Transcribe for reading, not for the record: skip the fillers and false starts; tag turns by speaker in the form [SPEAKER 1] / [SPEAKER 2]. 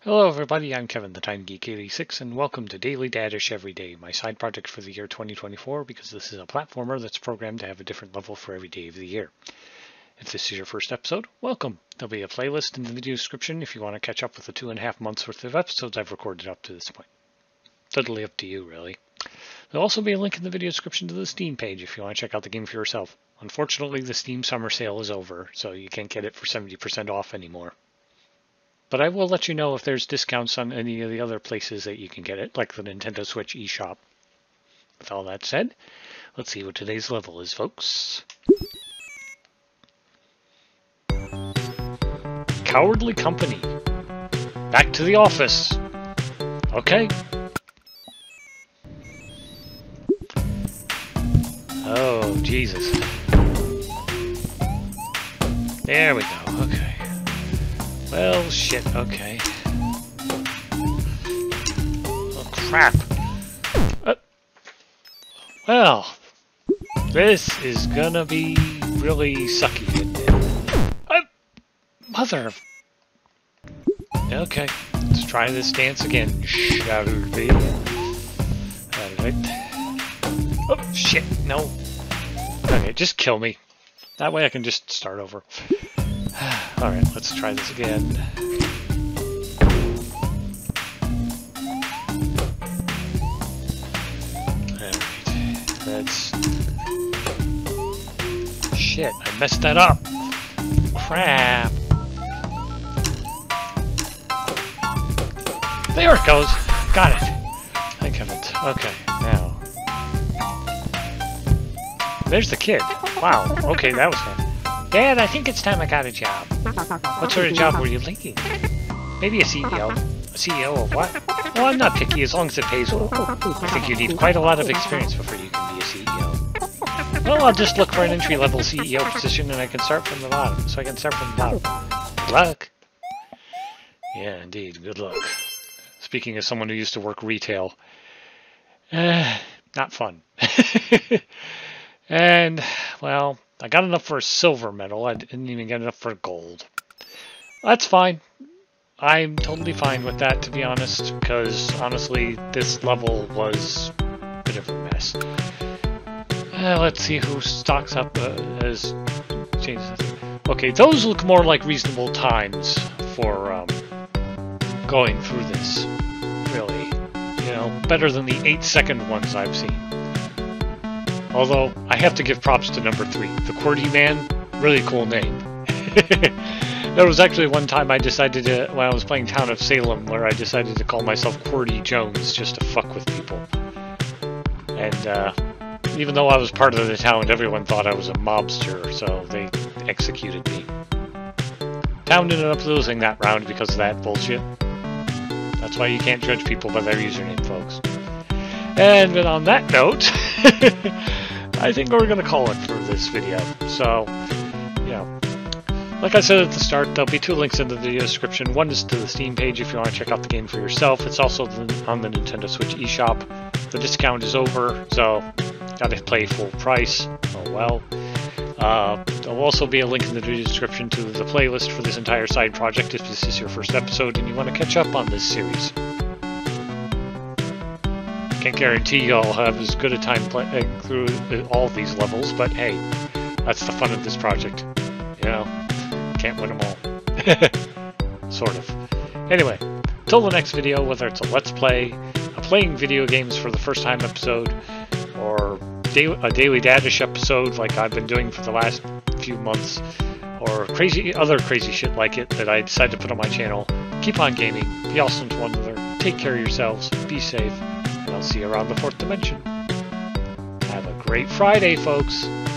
[SPEAKER 1] Hello everybody, I'm Kevin the Tiny Geek 86 and welcome to Daily Dadish Every Day, my side project for the year 2024 because this is a platformer that's programmed to have a different level for every day of the year. If this is your first episode, welcome. There'll be a playlist in the video description if you want to catch up with the 2.5 months worth of episodes I've recorded up to this point. Totally up to you, really. There'll also be a link in the video description to the Steam page if you want to check out the game for yourself. Unfortunately, the Steam summer sale is over, so you can't get it for 70% off anymore. But I will let you know if there's discounts on any of the other places that you can get it, like the Nintendo Switch eShop. With all that said, let's see what today's level is, folks. Cowardly Company. Back to the office. Okay. Oh, Jesus. There we go. Okay. Well, shit, okay. Oh, crap. Well, this is gonna be really sucky, isn't it? Mother of... Okay, let's try this dance again, shall we? Alright. Oh, shit, no. Okay, just kill me. That way I can just start over. Alright, let's try this again. Alright, let's... Shit, I messed that up! Crap! There it goes! Got it! I haven't. Okay, now... There's the kid. Wow, okay, that was fun. Dad, I think it's time I got a job. What sort of job were you thinking? Maybe a CEO. A CEO of what? Well, I'm not picky as long as it pays well. I think you need quite a lot of experience before you can be a CEO. Well, I'll just look for an entry-level CEO position and I can start from the bottom. So I can start from the bottom. Good luck. Yeah, indeed. Good luck. Speaking as someone who used to work retail. Not fun. And, well... I got enough for a silver medal. I didn't even get enough for gold. That's fine. I'm totally fine with that, to be honest, because honestly, this level was a bit of a mess. Let's see who stocks up as changes. Okay, those look more like reasonable times for going through this. Really, you know, better than the 8-second ones I've seen. Although, I have to give props to number 3, the QWERTY Man. Really cool name. There was actually one time I decided to, when I was playing Town of Salem, where I decided to call myself QWERTY Jones just to fuck with people. And, even though I was part of the town, everyone thought I was a mobster, so they executed me. Town ended up losing that round because of that bullshit. That's why you can't judge people by their username, folks. And on that note, I think we're going to call it for this video. So, yeah. Like I said at the start, there'll be 2 links in the video description. One is to the Steam page if you want to check out the game for yourself. It's also on the Nintendo Switch eShop. The discount is over, so gotta play full price. Oh well. There'll also be a link in the video description to the playlist for this entire side project if this is your first episode and you want to catch up on this series. Can't guarantee you'll have as good a time playing through all these levels, but hey, that's the fun of this project. You know, can't win them all. Sort of. Anyway, till the next video, whether it's a Let's Play, a playing video games for the first time episode, or a Daily Dadish episode like I've been doing for the last few months, or other crazy shit like it that I decided to put on my channel, keep on gaming, be awesome to one another, take care of yourselves, be safe, and I'll see you around the 4th dimension. Have a great Friday, folks!